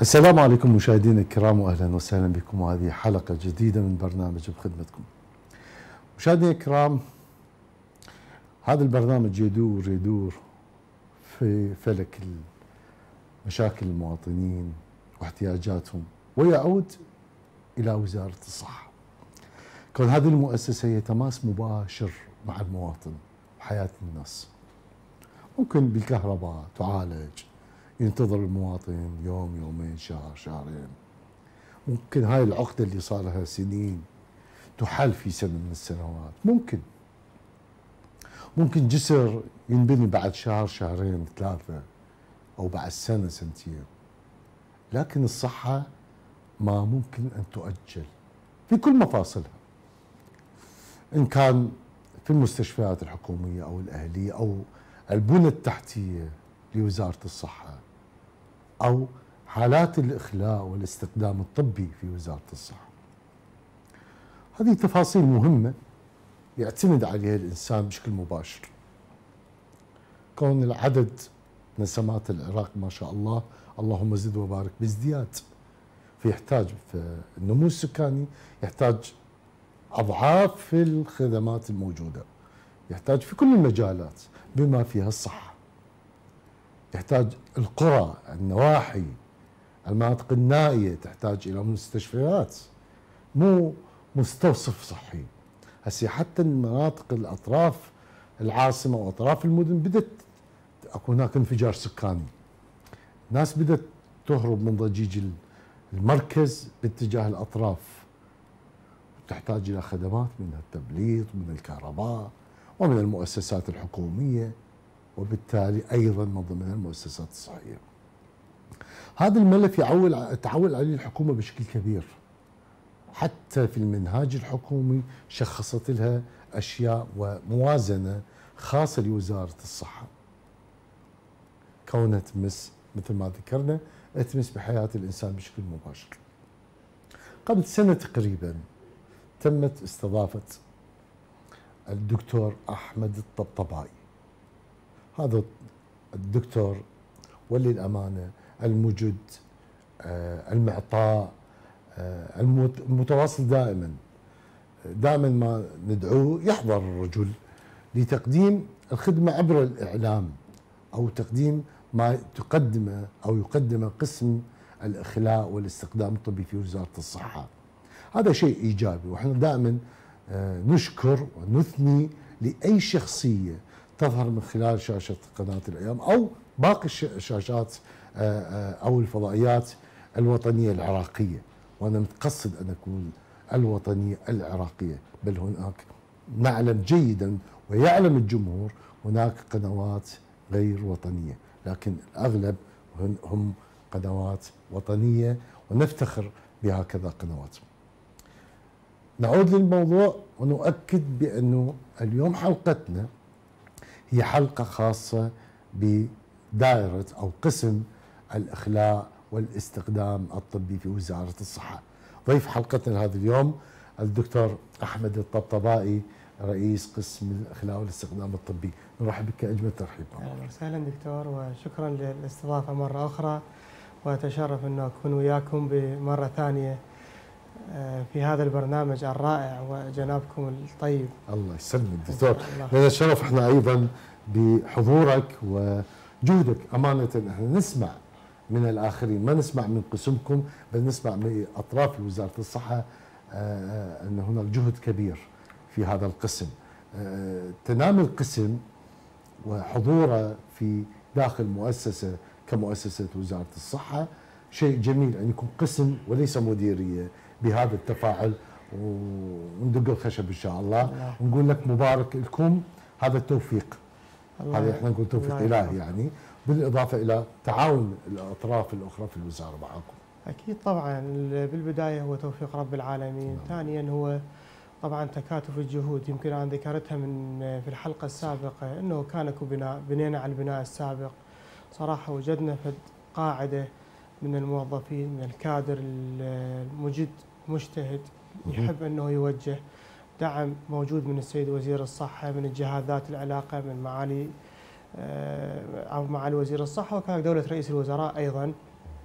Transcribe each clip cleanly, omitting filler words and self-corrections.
السلام عليكم مشاهدينا الكرام، واهلا وسهلا بكم، وهذه حلقه جديده من برنامج بخدمتكم. مشاهدينا الكرام، هذا البرنامج يدور في فلك مشاكل المواطنين واحتياجاتهم، ويعود الى وزاره الصحه. كون هذه المؤسسه هي تماس مباشر مع المواطن وحياه الناس. ممكن بالكهرباء تعالج، ينتظر المواطن يوم يومين شهر شهرين. ممكن هاي العقدة اللي صار لها سنين تحل في سنة من السنوات. ممكن جسر ينبني بعد شهر شهرين ثلاثة، أو بعد سنة سنتين. لكن الصحة ما ممكن أن تؤجل في كل مفاصلها، إن كان في المستشفيات الحكومية أو الأهلية أو البنى التحتية لوزارة الصحة، أو حالات الإخلاء والاستخدام الطبي في وزارة الصحة. هذه تفاصيل مهمة يعتمد عليها الإنسان بشكل مباشر. كون العدد نسمات العراق ما شاء الله، اللهم زد وبارك، بازدياد. فيحتاج في النمو السكاني، يحتاج أضعاف الخدمات الموجودة، يحتاج في كل المجالات بما فيها الصحة. يحتاج القرى، النواحي، المناطق النائية تحتاج إلى مستشفيات، مو مستوصف صحي. هسه حتى المناطق الأطراف العاصمة وأطراف المدن بدأت أكو هناك انفجار سكاني. الناس بدأت تهرب من ضجيج المركز باتجاه الأطراف، تحتاج إلى خدمات من التبليط ومن الكهرباء ومن المؤسسات الحكومية، وبالتالي أيضا من ضمن المؤسسات الصحية. هذا الملف تعول عليه الحكومة بشكل كبير. حتى في المنهاج الحكومي شخصت لها أشياء وموازنة خاصة لوزارة الصحة، كونها تمس مثل ما ذكرنا تمس بحياة الإنسان بشكل مباشر. قبل سنة تقريبا تمت استضافة الدكتور أحمد الطبطبائي. هذا الدكتور ولي الأمانة المجد، المعطاء، المتواصل دائما ما ندعوه يحضر الرجل لتقديم الخدمة عبر الإعلام، أو تقديم ما تقدمه أو يقدمه قسم الإخلاء والاستخدام الطبي في وزارة الصحة. هذا شيء إيجابي، وإحنا دائما نشكر ونثني لأي شخصية تظهر من خلال شاشة قناة الأيام أو باقي الشاشات أو الفضائيات الوطنية العراقية. وأنا متقصد أن أكون الوطنية العراقية، بل هناك نعلم جيدا ويعلم الجمهور هناك قنوات غير وطنية، لكن الأغلب هم قنوات وطنية ونفتخر بهكذا قنوات. نعود للموضوع ونؤكد بأنه اليوم حلقتنا هي حلقة خاصة بدائرة أو قسم الإخلاء والاستخدام الطبي في وزارة الصحة. ضيف حلقتنا هذا اليوم الدكتور أحمد الطبطبائي، رئيس قسم الإخلاء والاستخدام الطبي. نرحب بك أجمل ترحيب. أهلا وسهلا دكتور، وشكرا للاستضافة مرة أخرى، وأتشرف أن أكون وياكم بمرة ثانية في هذا البرنامج الرائع وجنابكم الطيب. الله يسلمك دكتور، لنا الشرف احنا أيضا بحضورك وجهدك. أمانة احنا نسمع من الآخرين، ما نسمع من قسمكم، بل نسمع من أطراف وزارة الصحة أن هناك جهد كبير في هذا القسم. تنامي القسم وحضوره في داخل مؤسسة كمؤسسة وزارة الصحة شيء جميل، أن يكون قسم وليس مديرية بهذا التفاعل. وندق الخشب إن شاء الله ونقول لك مبارك لكم هذا التوفيق. هذا احنا نقول توفيق إلهي يعني، بالإضافة إلى تعاون الأطراف الأخرى في الوزارة معكم. أكيد طبعا، بالبداية هو توفيق رب العالمين. ثانيا هو طبعا تكاتف الجهود. يمكن أنا ذكرتها في الحلقة السابقة أنه كان اكو بنينا على البناء السابق. صراحة وجدنا قاعدة من الموظفين، من الكادر المجد مجتهد يحب أنه يوجه دعم موجود من السيد وزير الصحة، من الجهات ذات العلاقة، من معالي وزير الصحة، وكذلك دولة رئيس الوزراء أيضا.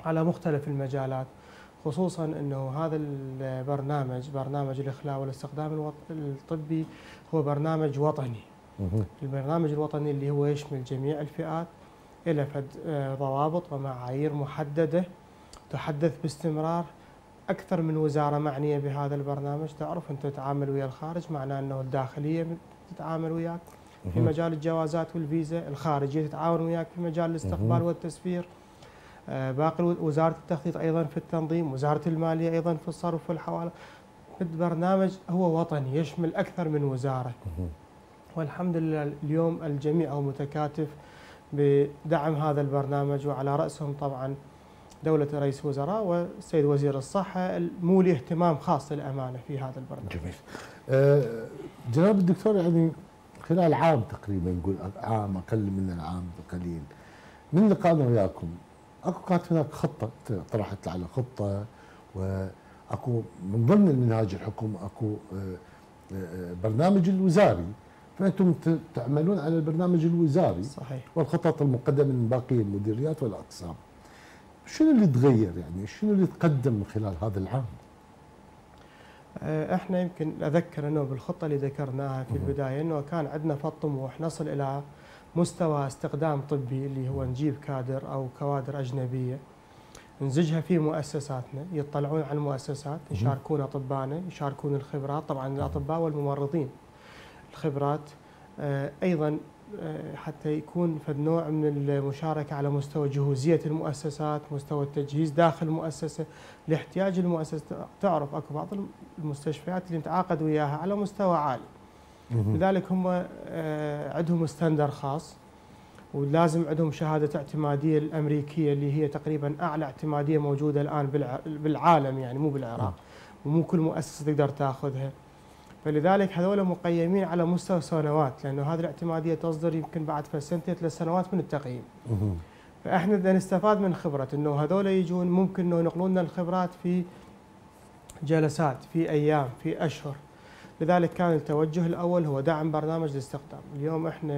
على مختلف المجالات، خصوصا انه هذا البرنامج برنامج الاخلاء والاستخدام الطبي هو برنامج وطني. البرنامج الوطني اللي هو يشمل جميع الفئات، إلى ضوابط ومعايير محددة تحدث باستمرار. أكثر من وزارة معنية بهذا البرنامج. تعرف أنت تتعامل ويا الخارج، معناه أنه الداخلية تتعامل وياك في مجال الجوازات والفيزا، الخارجية تتعاون وياك في مجال الاستقبال والتسفير، باقي وزارة التخطيط أيضا في التنظيم، وزارة المالية أيضا في الصرف والحوالة. البرنامج هو وطني يشمل أكثر من وزارة، والحمد لله اليوم الجميع هو متكاتف بدعم هذا البرنامج، وعلى رأسهم طبعا دولة رئيس الوزراء والسيد وزير الصحة المولي اهتمام خاص للأمانة في هذا البرنامج. جميل. جناب الدكتور، يعني خلال عام تقريبا، نقول عام أقل من العام بقليل من لقائنا وياكم، كانت هناك خطة طرحت على خطة، وأكو من ضمن المنهاج الحكومة أكو برنامج الوزاري، فأنتم تعملون على البرنامج الوزاري. صحيح. والخطط المقدمة من باقي المديريات والأقسام. شنو اللي تغير، يعني شنو اللي تقدم من خلال هذا العام؟ احنا يمكن اذكر انه بالخطه اللي ذكرناها في البدايه انه كان عندنا فط طموح نصل الى مستوى استخدام طبي، اللي هو نجيب كادر او كوادر اجنبيه نزجها في مؤسساتنا، يطلعون على المؤسسات، يشاركون اطبائنا، يشاركون الخبرات، طبعا الاطباء والممرضين الخبرات، ايضا حتى يكون فد نوع من المشاركة على مستوى جهوزية المؤسسات، مستوى التجهيز داخل المؤسسة لاحتياج المؤسسة. تعرف اكو بعض المستشفيات اللي نتعاقد وياها على مستوى عالي، لذلك هم عندهم ستاندر خاص، ولازم عندهم شهادة اعتمادية الأمريكية اللي هي تقريبا أعلى اعتمادية موجودة الآن بالعالم، يعني مو بالعراق، ومو كل مؤسسة تقدر تاخذها. فلذلك هذول مقيمين على مستوى سنوات، لانه هذه الاعتماديه تصدر يمكن بعد سنتين 3 سنوات من التقييم. فاحنا بدنا نستفاد من خبره انه هذول يجون، ممكن انه ينقلون لنا الخبرات في جلسات، في ايام، في اشهر. لذلك كان التوجه الاول هو دعم برنامج الاستخدام. اليوم احنا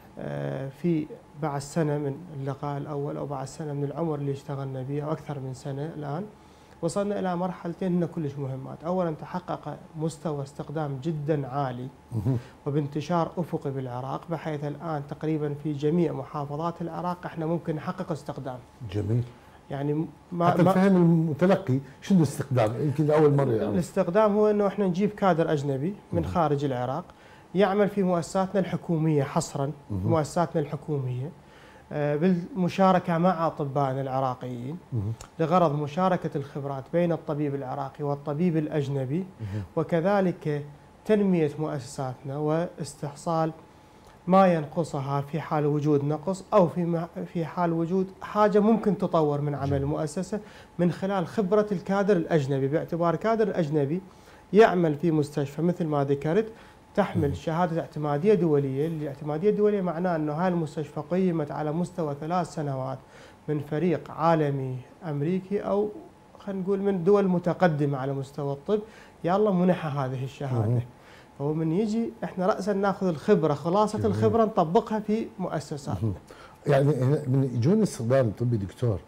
في بعد سنه من اللقاء الاول، او بعد سنه من العمر اللي اشتغلنا به، او اكثر من سنه الان، وصلنا إلى مرحلتين هن كلش مهمات. أولا تحقق مستوى استخدام جدا عالي وبانتشار أفقي بالعراق، بحيث الآن تقريبا في جميع محافظات العراق احنا ممكن نحقق استخدام. جميل. يعني حتى فهم المتلقي شنو الاستخدام، يمكن لأول مرة يعني. الاستخدام هو أنه احنا نجيب كادر أجنبي من خارج العراق يعمل في مؤسساتنا الحكومية حصرا، مؤسساتنا الحكومية، بالمشاركة مع أطبائنا العراقيين لغرض مشاركة الخبرات بين الطبيب العراقي والطبيب الأجنبي، وكذلك تنمية مؤسساتنا واستحصال ما ينقصها في حال وجود نقص، أو في حال وجود حاجة ممكن تطور من عمل المؤسسة من خلال خبرة الكادر الأجنبي، باعتبار كادر الأجنبي يعمل في مستشفى مثل ما ذكرت تحمل شهادة اعتمادية دولية. الاعتمادية الدولية معناه أنه هاي المستشفى قيمت على مستوى 3 سنوات من فريق عالمي أمريكي، أو خلينا نقول من دول متقدمة على مستوى الطب، يلا منحها هذه الشهادة. فهو من يجي احنا رأسا ناخذ الخبرة، خلاصة الخبرة نطبقها في مؤسساتنا. يعني من يجون استخدام الطبي دكتور،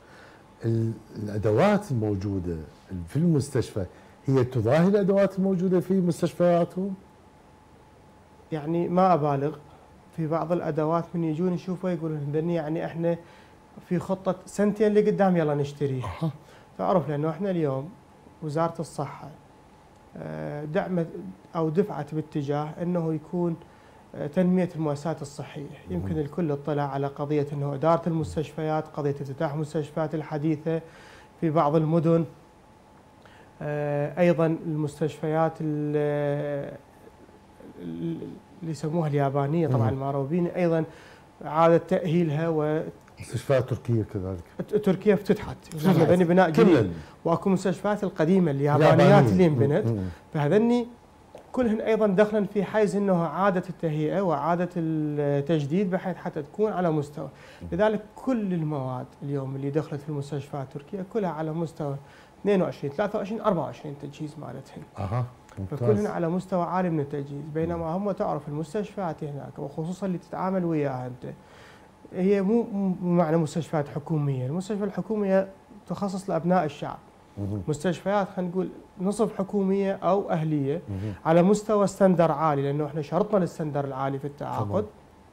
الأدوات الموجودة في المستشفى هي تضاهي الأدوات الموجودة في مستشفياتهم؟ يعني ما أبالغ، في بعض الأدوات من يجون يشوفوا يقولون يعني احنا في خطة سنتين لقدام يلا نشتريها. تعرف لأنه احنا اليوم وزارة الصحة دعمت أو دفعت باتجاه أنه يكون تنمية المؤسسات الصحية. يمكن الكل اطلع على قضية أنه إدارة المستشفيات، قضية افتتاح المستشفيات الحديثة في بعض المدن، أيضا المستشفيات اللي يسموها اليابانية طبعا الماروبيني، أيضا إعادة تأهيلها. مستشفيات تركيا كذلك، تركيا افتتحت هذني بناء جديد، واكو مستشفيات القديمة اليابانيات اللي انبنت، فهذني كلهن ايضا دخلا في حيز انه اعاده التهيئه واعاده التجديد بحيث حتى تكون على مستوى. لذلك كل المواد اليوم اللي دخلت في المستشفيات التركيه كلها على مستوى 22 23 24 تجهيز مالتهن. فكلهن على مستوى عالي من التجهيز، بينما هم تعرف المستشفيات هناك وخصوصا اللي تتعامل وياها انت هي مو معنى مستشفيات حكوميه، المستشفى الحكوميه تخصص لابناء الشعب. مستشفيات خلينا نقول نصف حكوميه او اهليه على مستوى ستاندر عالي، لانه احنا شرطنا للستاندر العالي في التعاقد.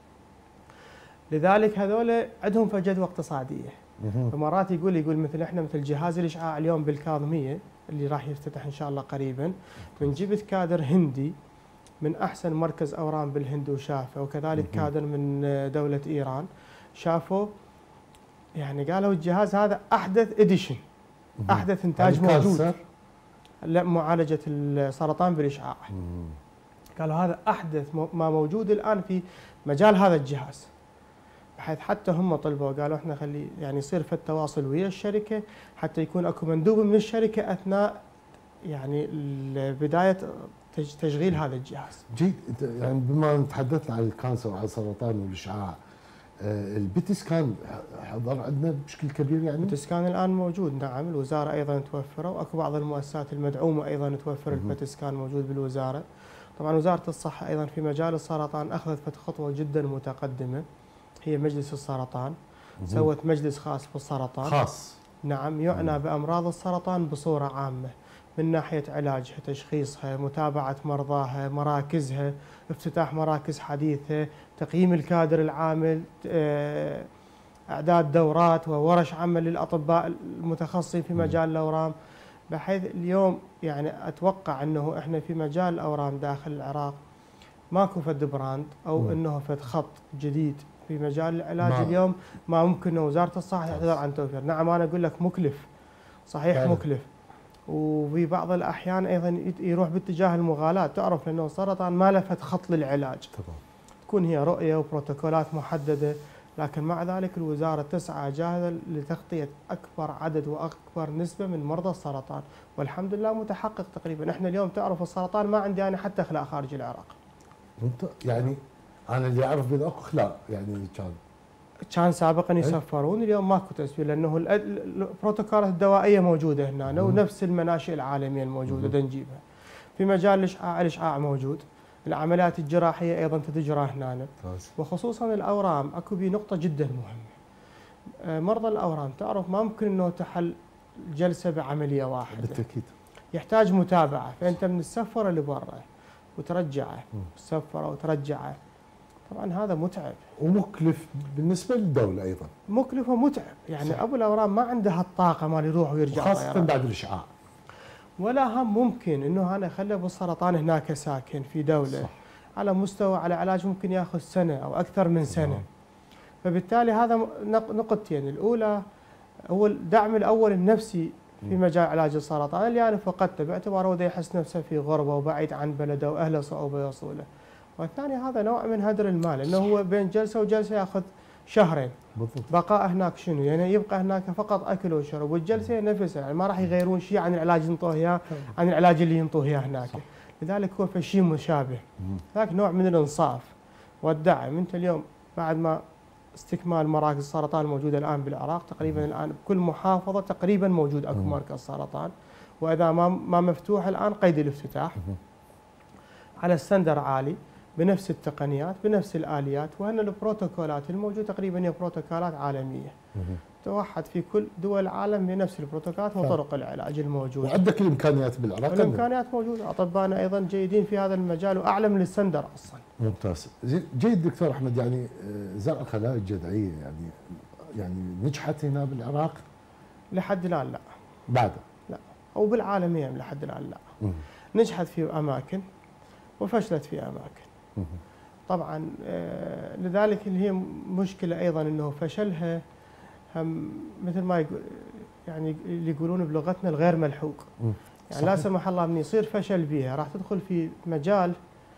لذلك هذول عندهم فجوه اقتصاديه. فمرات يقول مثل احنا مثل جهاز الاشعاع اليوم بالكاظميه اللي راح يفتتح ان شاء الله قريبا، من جبت كادر هندي من احسن مركز اورام بالهند وشافه، وكذلك كادر من دوله ايران شافوا، يعني قالوا الجهاز هذا احدث اديشن، احدث انتاج موجود لمعالجه السرطان بالاشعاع. قالوا هذا احدث ما موجود الان في مجال هذا الجهاز، بحيث حتى هم طلبوا قالوا احنا خلي يعني يصير في التواصل ويا الشركه حتى يكون اكو مندوب من الشركه اثناء يعني بدايه تشغيل هذا الجهاز. جيد. يعني بما تحدثنا عن الكانسر وعن السرطان والاشعاع، البيت سكان حضر عندنا بشكل كبير يعني؟ البيت سكان الان موجود، نعم، الوزاره ايضا توفره، واكو بعض المؤسسات المدعومه ايضا توفر البيت سكان موجود بالوزاره. طبعا وزاره الصحه ايضا في مجال السرطان اخذت خطوه جدا متقدمه، هي مجلس السرطان، سوت مجلس خاص بالسرطان، خاص، نعم، يعنى بامراض السرطان بصوره عامه، من ناحيه علاجها، تشخيصها، متابعه مرضاها، مراكزها، افتتاح مراكز حديثه، تقييم الكادر العامل، اعداد دورات وورش عمل للاطباء المتخصصين في مجال الاورام، بحيث اليوم يعني اتوقع انه احنا في مجال الاورام داخل العراق ماكو فد براند او انه فد خط جديد في مجال العلاج اليوم ما ممكن وزاره الصحه تعتذر عن توفير. نعم انا اقول لك مكلف، صحيح مكلف، وفي بعض الاحيان ايضا يروح باتجاه المغالاه، تعرف لانه السرطان ما له فد خط للعلاج. طبعا تكون هي رؤيه وبروتوكولات محدده، لكن مع ذلك الوزاره تسعى جاهده لتغطيه اكبر عدد واكبر نسبه من مرضى السرطان، والحمد لله متحقق تقريبا. احنا اليوم تعرف السرطان ما عندي انا حتى اخلاء خارج العراق. يعني انا اللي اعرف بين اكو اخلاء يعني كان سابقا يسفرون، اليوم ماكو تسفير لانه البروتوكولات الدوائيه موجوده هنا ونفس المناشئ العالميه الموجوده نجيبها. في مجال الاشعاع موجود، العمليات الجراحيه ايضا تجرى هنا، وخصوصا الاورام اكو بي نقطه جدا مهمه. مرضى الاورام تعرف ما ممكن انه تحل جلسه بعمليه واحده، بالتاكيد يحتاج متابعه، فانت من السفره لبرا وترجعه، السفره وترجعه، طبعا هذا متعب ومكلف بالنسبه للدوله ايضا، مكلف ومتعب، يعني صح. ابو الاورام ما عنده هالطاقه مال يروح ويرجع، خاصه بعد الاشعاع، ولا هم ممكن انه انا اخلي ابو السرطان هناك ساكن في دوله صح. على مستوى على علاج ممكن ياخذ سنه او اكثر من سنه. فبالتالي هذا نقطتين، الاولى هو الدعم الاول النفسي في مجال علاج السرطان اللي انا فقدته باعتباره هو يحس نفسه في غربه وبعيد عن بلده واهله صعوبه يوصله. والثاني هذا نوع من هدر المال، انه هو بين جلسه وجلسه ياخذ شهرين بالضبط. بقاء هناك شنو؟ يعني يبقى هناك فقط اكل وشرب، والجلسه نفسها يعني ما راح يغيرون شيء عن العلاج اللي ينطوه اياه عن العلاج اللي ينطوه اياه هناك. صح. لذلك هو في شيء مشابه. هناك نوع من الانصاف والدعم. انت اليوم بعد ما استكمال مراكز السرطان الموجوده الان بالعراق، تقريبا الان بكل محافظه تقريبا موجود اكو مركز سرطان، واذا ما مفتوح الان قيد الافتتاح على ستاندر عالي بنفس التقنيات بنفس الاليات، وهن البروتوكولات الموجوده تقريبا هي بروتوكولات عالميه توحد في كل دول العالم بنفس البروتوكولات وطرق العلاج الموجوده. وعندك الامكانيات بالعراق؟ الامكانيات موجوده، اطبائنا ايضا جيدين في هذا المجال واعلى من الستاندر اصلا. ممتاز، جيد دكتور احمد. يعني زرع الخلايا الجذعيه يعني نجحت هنا بالعراق؟ لحد الان لا. بعد؟ لا، او بالعالميه لحد الان لا. نجحت في اماكن وفشلت في اماكن. طبعا لذلك اللي هي مشكله ايضا انه فشلها هم مثل ما يعني اللي يقولون بلغتنا الغير ملحوق. يعني لا سمح الله من يصير فشل بها راح تدخل في مجال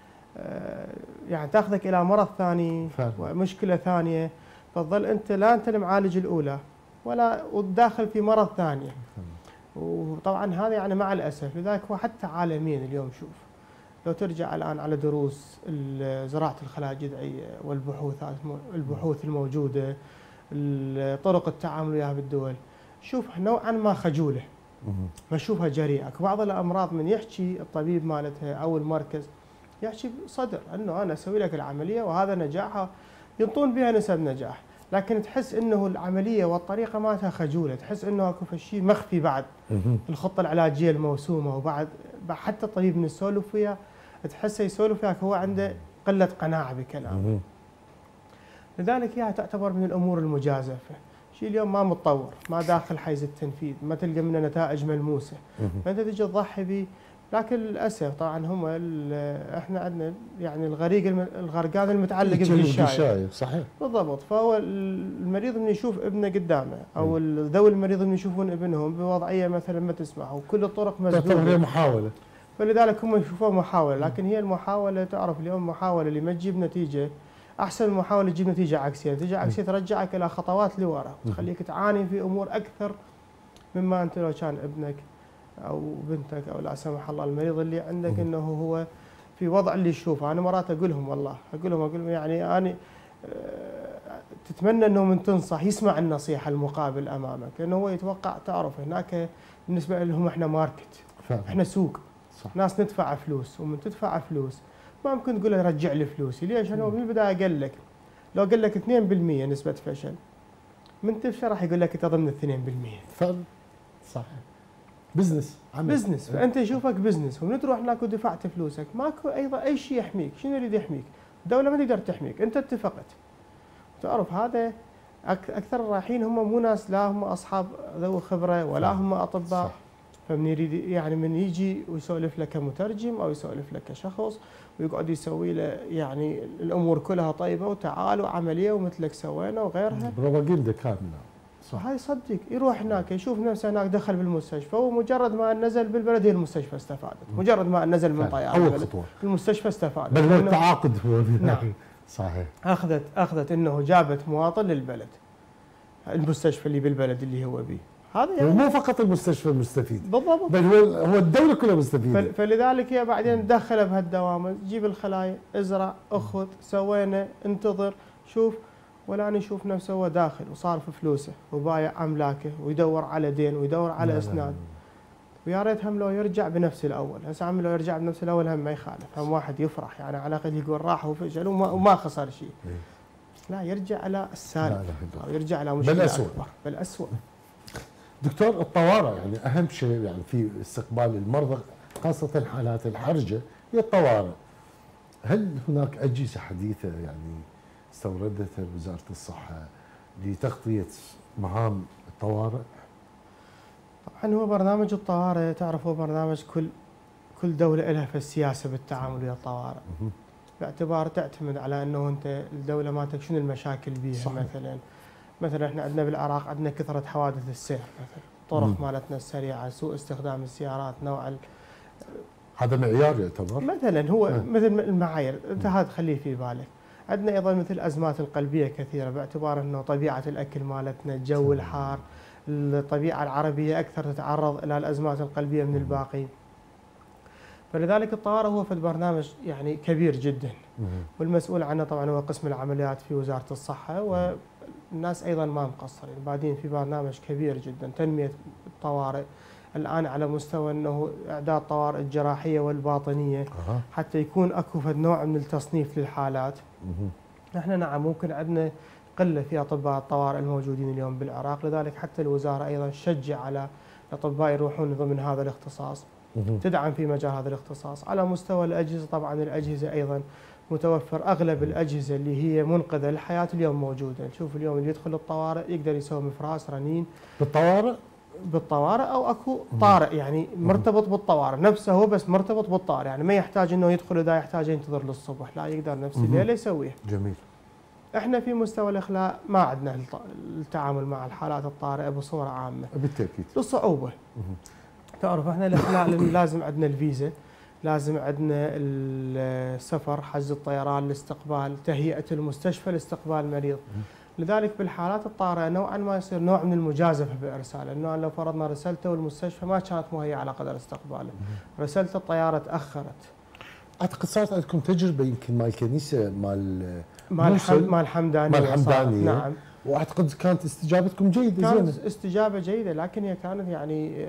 يعني تاخذك الى مرض ثاني ومشكله ثانيه، فتظل انت لا انت المعالج الاولى ولا وداخل في مرض ثاني. وطبعا هذا يعني مع الاسف، لذلك هو حتى عالميا اليوم شوف لو ترجع الان على دروس زراعه الخلايا الجذعيه والبحوث الموجوده، طرق التعامل وياها بالدول، شوف نوعا ما خجوله، ما اشوفها جريئه. بعض الامراض من يحكي الطبيب مالتها او المركز يحكي صدر انه انا اسوي لك العمليه وهذا نجاحها، ينطون بها نسب نجاح، لكن تحس انه العمليه والطريقه مالتها خجوله، تحس انه اكو شيء مخفي بعد الخطه العلاجيه الموسومه، وبعد حتى الطبيب من يسولف وياه تحسه يسولف وياك هو عنده قله قناعه بكلامه. لذلك هي تعتبر من الامور المجازفه، شيء اليوم ما متطور، ما داخل حيز التنفيذ، ما تلقى منه نتائج ملموسه، فانت تجي تضحي به. لكن للاسف طبعا هم احنا عندنا يعني الغرقان المتعلق بالشاي صحيح بالضبط. فهو المريض من يشوف ابنه قدامه او ذوي المريض من يشوفون ابنهم بوضعيه مثلا ما تسمح وكل الطرق مسدوده، هي محاوله، فلذلك هم يشوفوها محاوله. لكن هي المحاوله تعرف اليوم محاوله اللي ما تجيب نتيجه احسن من محاوله تجيب نتيجه عكسيه، نتيجه عكسيه ترجعك الى خطوات لورا وتخليك تعاني في امور اكثر مما انت لو كان ابنك او بنتك او لا سمح الله المريض اللي عندك انه هو في وضع اللي يشوفه. انا مرات اقول لهم والله اقول لهم يعني انا تتمنى انه من تنصح يسمع النصيحه المقابل امامك، لانه هو يتوقع تعرف هناك بالنسبه لهم احنا ماركت، احنا سوق، صح. ناس ندفع فلوس، ومن تدفع فلوس ما ممكن تقول له رجع لي فلوسي، ليش؟ لانه من البدايه قال لك لو قال لك 2% نسبه فشل من تفشل راح يقول لك انت ضمن 2%. فعلا صح، بزنس بزنس، فانت يشوفك بزنس ومن تروح هناك ودفعت فلوسك ماكو ايضا اي شيء يحميك. شنو يريد يحميك؟ الدوله ما تقدر تحميك، انت اتفقت. تعرف هذا اكثر الرايحين هم مو ناس لا هم اصحاب ذوي خبره ولا هم اطباء، صح. فمن يريد يعني من يجي ويسولف لك كمترجم او يسولف لك كشخص ويقعد يسوي له يعني الامور كلها طيبه وتعالوا عمليه ومثلك سوينا وغيرها، بروباغندا كامله، صح. هاي صدق يروح هناك يشوف نفسه هناك دخل بالمستشفى، ومجرد ما نزل بالبلد هي المستشفى استفادت، مجرد ما نزل من طياره اول خطوه المستشفى استفادت، بل هو التعاقد هو نعم صحيح. اخذت انه جابت مواطن للبلد، المستشفى اللي بالبلد اللي هو به، هذا يعني مو فقط المستشفى المستفيد بالضبط، بل هو الدوله كلها مستفيده. فلذلك هي بعدين تدخله بهالدوامه، تجيب الخلايا، ازرع، اخذ، سوينا، انتظر، شوف، ولا يشوف نفسه هو داخل وصارف فلوسه وبايع املاكه ويدور على دين ويدور على اسناد. ويا ريت هم لو يرجع بنفس الاول، هسه عم لو يرجع بنفس الاول هم ما يخالف، هم واحد يفرح يعني على الاقل يقول راح وفشل وما خسر شيء. لا، يرجع على السالب او يرجع على مشكله اكبر بل اسوء. دكتور، الطوارئ يعني اهم شيء يعني في استقبال المرضى خاصه حالات الحرجه هي الطوارئ. هل هناك اجهزه حديثه يعني استوردتها وزاره الصحه لتغطيه مهام الطوارئ؟ طبعا هو برنامج الطوارئ تعرف هو برنامج كل دوله لها في السياسه بالتعامل ويا الطوارئ. باعتبار تعتمد على انه انت الدوله مالتك شنو المشاكل بيها. مثلا احنا عندنا بالعراق عندنا كثره حوادث السير مثلا، طرق مالتنا السريعه، سوء استخدام السيارات، نوع هذا معيار يعتبر مثلا هو مثل المعايير انت هذا خليه في بالك. عندنا ايضا مثل الازمات القلبيه كثيره باعتبار انه طبيعه الاكل مالتنا، الجو الحار، الطبيعه العربيه اكثر تتعرض الى الازمات القلبيه من الباقي. فلذلك الطوارئ هو في برنامج يعني كبير جدا، والمسؤول عنه طبعا هو قسم العمليات في وزاره الصحه، والناس ايضا ما مقصرين، بعدين في برنامج كبير جدا تنميه الطوارئ الان على مستوى انه اعداد طوارئ الجراحيه والباطنيه حتى يكون اكو نوع من التصنيف للحالات. احنا نعم ممكن عندنا قله في اطباء الطوارئ الموجودين اليوم بالعراق، لذلك حتى الوزاره ايضا تشجع على الاطباء يروحون ضمن هذا الاختصاص، تدعم في مجال هذا الاختصاص. على مستوى الاجهزه طبعا الاجهزه ايضا متوفر، اغلب الاجهزه اللي هي منقذه للحياه اليوم موجوده. نشوف اليوم اللي يدخل الطوارئ يقدر يسوي مفراس، رنين بالطوارئ او اكو طارئ يعني مرتبط بالطوارئ نفسه هو، بس مرتبط بالطارئ يعني ما يحتاج انه يدخل اذا يحتاج ينتظر للصبح، لا يقدر نفس الليله يسويه. جميل. احنا في مستوى الاخلاء ما عندنا التعامل مع الحالات الطارئه بصوره عامه بالتاكيد للصعوبه. تعرف احنا الاخلاء لازم عندنا الفيزا، لازم عندنا السفر، حجز الطيران، الاستقبال، تهيئه المستشفى لاستقبال المريض. لذلك بالحالات الطارئه نوعا ما يصير نوع من المجازفه بارساله، انه لو فرضنا رسلته والمستشفى ما كانت مهيئه على قدر استقباله، رسلته الطياره تاخرت. اعتقد صارت عندكم تجربه يمكن مع الكنيسه مع الحمدانيه نعم، واعتقد كانت استجابتكم جيده. كانت استجابه جيده، لكن هي كانت يعني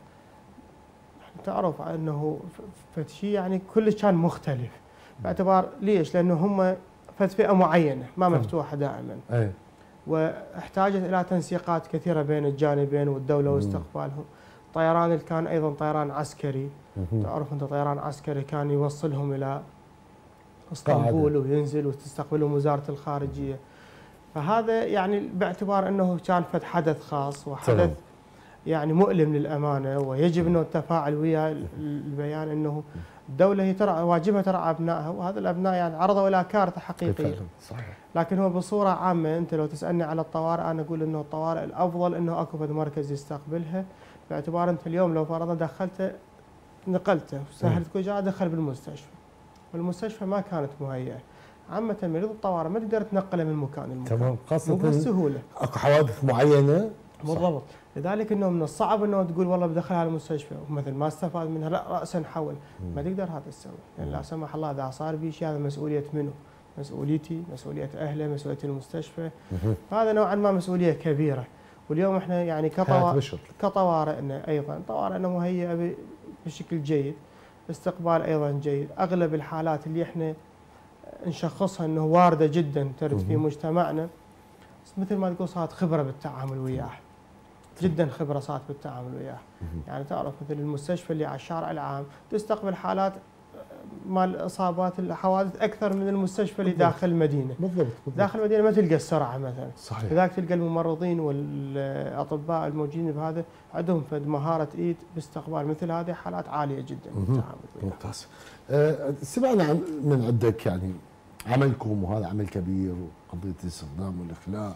تعرف انه فشي يعني كل كان مختلف باعتبار ليش؟ لانه هم فئه معينه ما مفتوحه دائما. واحتاجت الى تنسيقات كثيره بين الجانبين والدوله واستقبالهم. الطيران اللي كان ايضا طيران عسكري، تعرف انت طيران عسكري كان يوصلهم الى اسطنبول وينزل وتستقبلهم وزاره الخارجيه. فهذا يعني باعتبار انه كان فد حدث خاص وحدث يعني مؤلم للامانه، ويجب انه التفاعل ويا البيان انه الدوله هي ترعى واجبها ترعى ابنائها، وهذا الابناء يعني عرضوا الى كارثه حقيقيه. صحيح. لكن هو بصوره عامه انت لو تسالني على الطوارئ، انا اقول انه الطوارئ الافضل انه اكو فد مركز يستقبلها، باعتبار انت اليوم لو فرضنا دخلته نقلته وسهلت كل جاء دخل بالمستشفى، والمستشفى ما كانت مهيئه. عامة مريض الطوارئ ما تقدر تنقله من مكان لمكان. تمام، خاصة مو بالسهولة. اكو حوادث معينة. بالضبط، لذلك انه من الصعب انه تقول والله بدخلها على المستشفى ومثل ما استفاد منها لا راسا حول، ما تقدر هذا تسوي، لان لا سمح الله اذا صار بي شيء هذا مسؤولية منه؟ مسؤوليتي، مسؤولية اهله، مسؤولية المستشفى. فهذا نوعا ما مسؤولية كبيرة. واليوم احنا يعني كطوارئنا ايضا طوارئنا مهيئة بشكل جيد، استقبال ايضا جيد. اغلب الحالات اللي احنا نشخصها انه وارده جدا ترد في مجتمعنا، مثل ما تقول صارت خبره بالتعامل وياه، جدا خبره صارت بالتعامل وياه. يعني تعرف مثل المستشفى اللي على الشارع العام تستقبل حالات مال الاصابات الحوادث اكثر من المستشفى اللي داخل المدينه. بالضبط. داخل المدينه ما تلقى السرعه مثلا. صحيح. لذلك تلقى الممرضين والاطباء الموجودين بهذا عندهم فد مهاره ايد باستقبال مثل هذه حالات عاليه جدا بالتعامل وياه. ممتاز. سمعنا من عندك يعني عملكم، وهذا عمل كبير، وقضيه الاستخدام والاخلاء.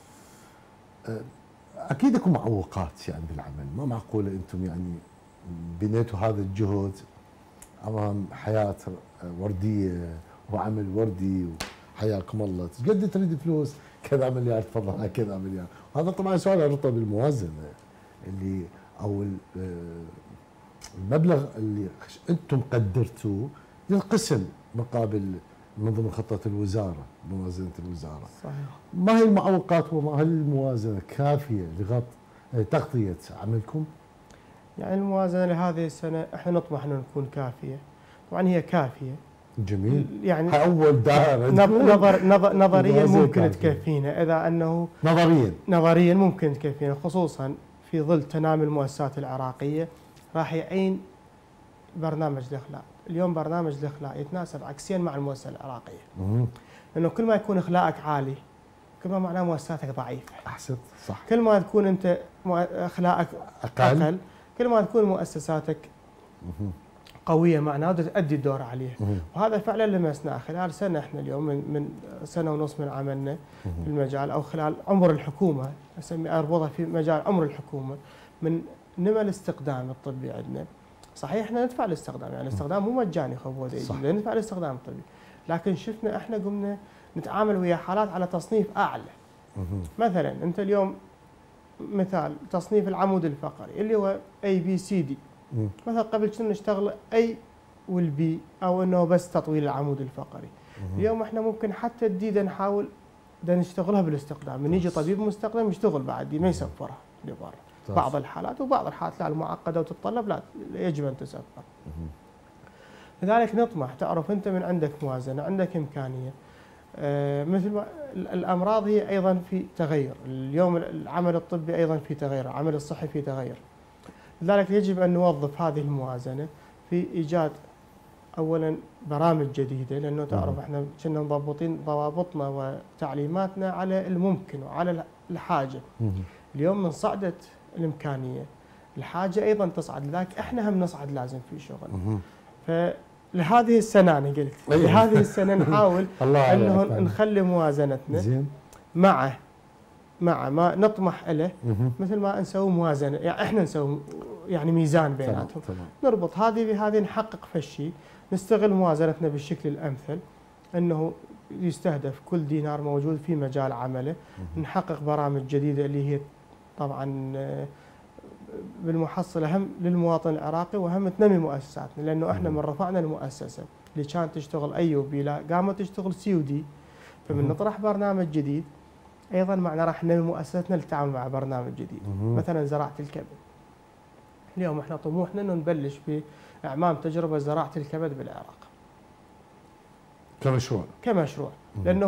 اكيد اكو معوقات يعني بالعمل، ما معقوله انتم يعني بنيتوا هذا الجهد امام حياه ورديه وعمل وردي، وحياكم الله قد تريد فلوس كذا مليار تفضل كذا مليار. هذا طبعا سؤال يرتبط بالموازنه اللي او المبلغ اللي انتم قدرتوه للقسم مقابل من ضمن خطه الوزاره، موازنه الوزاره. صحيح. ما هي المعوقات وما هي الموازنه كافيه لتغطيه عملكم؟ يعني الموازنه لهذه السنه احنا نطمح انه نكون كافيه. طبعا هي كافيه. جميل. يعني اول دائره نظريا ممكن تكفينا، اذا انه نظريا ممكن تكفينا، خصوصا في ظل تنامي المؤسسات العراقيه راح يعين برنامج الاخلاء. اليوم برنامج الاخلاء يتناسب عكسيا مع المؤسسه العراقيه. لانه كل ما يكون اخلاءك عالي كل ما معناه مؤسساتك ضعيفه. احسنت، صح. كل ما تكون انت اخلاءك اقل كل ما تكون مؤسساتك قويه معناه تؤدي الدور عليه. وهذا فعلا لمسناه خلال سنه. احنا اليوم من سنه ونص من عملنا في المجال، او خلال عمر الحكومه، اربطها في مجال عمر الحكومه، من نمى الاستخدام الطبي عندنا. صحيح احنا ندفع الاستخدام، يعني الاستخدام مو مجاني ندفع الاستخدام الطبي، لكن شفنا احنا قمنا نتعامل ويا حالات على تصنيف اعلى. مثلا انت اليوم مثال تصنيف العمود الفقري اللي هو ABCD، مثلا قبل كنا نشتغل A والبي، او انه بس تطويل العمود الفقري. اليوم احنا ممكن حتى الدي نحاول نشتغلها بالاستخدام، من يجي طبيب مستخدم يشتغل بعد دي ما يسفرها لبرا. بعض الحالات، وبعض الحالات لا المعقده وتتطلب لا يجب ان تسفر. لذلك نطمح، تعرف انت من عندك موازنه، عندك امكانيه. مثل ما الامراض هي ايضا في تغير، اليوم العمل الطبي ايضا في تغير، العمل الصحي في تغير. لذلك يجب ان نوظف هذه الموازنه في ايجاد اولا برامج جديده، لانه تعرف احنا كنا مضبطين ضوابطنا وتعليماتنا على الممكن وعلى الحاجه. اليوم من صعدت الامكانيه الحاجه ايضا تصعد، لذلك احنا هم نصعد لازم في شغل. فلهذه السنه انا قلت لهذه السنه نحاول انه نخلي موازنتنا زين مع ما نطمح له، مثل ما نسوي موازنه، يعني احنا نسوي يعني ميزان بيناتهم. نربط هذه بهذه، نحقق فشي، نستغل موازنتنا بالشكل الامثل، انه يستهدف كل دينار موجود في مجال عمله. نحقق برامج جديده اللي هي طبعا بالمحصله هم للمواطن العراقي، وهم تنمي مؤسساتنا، لانه احنا من رفعنا المؤسسه اللي كانت تشتغل اي وبي لا قامت تشتغل COD، فمن نطرح برنامج جديد ايضا معنا راح ننمي مؤسستنا للتعامل مع برنامج جديد. مثلا زراعه الكبد، اليوم احنا طموحنا انه نبلش باعمام تجربه زراعه الكبد بالعراق كمشروع، لانه